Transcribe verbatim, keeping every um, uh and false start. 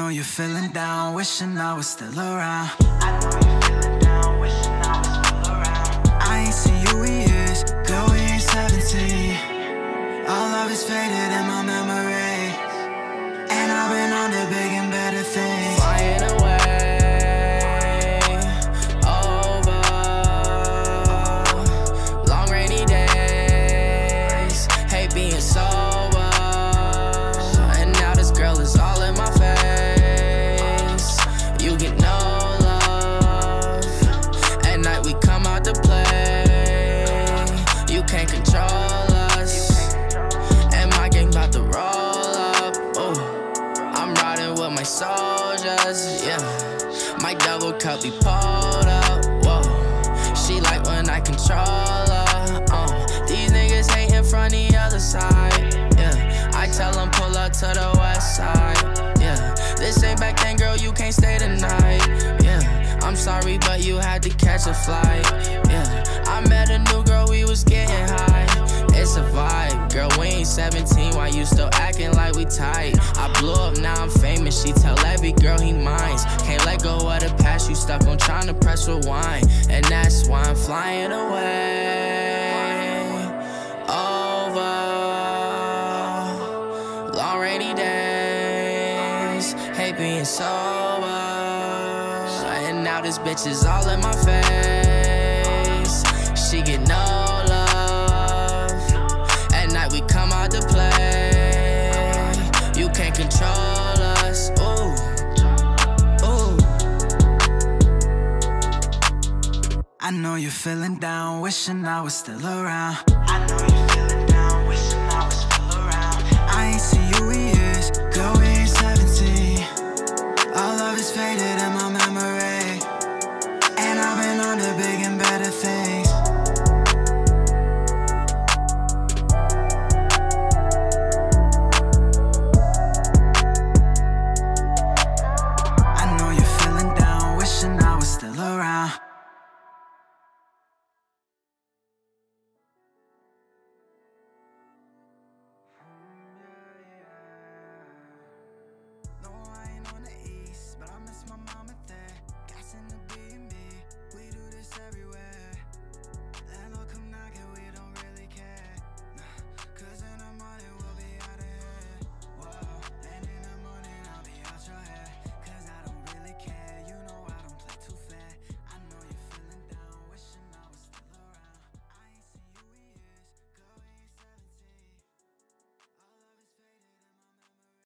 know you're feeling down, wishing I was still around. I know you're feeling down, wishing I was still around. I ain't seen you in years, girl, we ain't seventeen. All love is faded in my memory, and I've been on to big and better things. Flying away, over long rainy days, hate being sober, and now this girl is all in my face. You get no love, at night we come out to play. You can't control us, and my gang bout to roll up. Ooh, I'm riding with my soldiers, yeah. My double cup be pulled up, whoa. She like when I control her, uh. These niggas hating from the other side, yeah. I tell them pull up to the west side, yeah. This ain't back then, girl, you can't stay tonight, yeah. I'm sorry, but you had to catch a flight, yeah. I met a new girl, we was getting high. It's a vibe, girl, we ain't seventeen, why you still acting like we tight? I blew up, now I'm famous, she tell every girl he minds. Can't let go of the past, you stuck on trying to press rewind. And that's why I'm flying away, over long rainy days, hate being sober, and now this bitch is all in my face. She get no love, at night we come out to play. You can't control us, ooh, ooh. I know you're feeling down, wishing I was still around.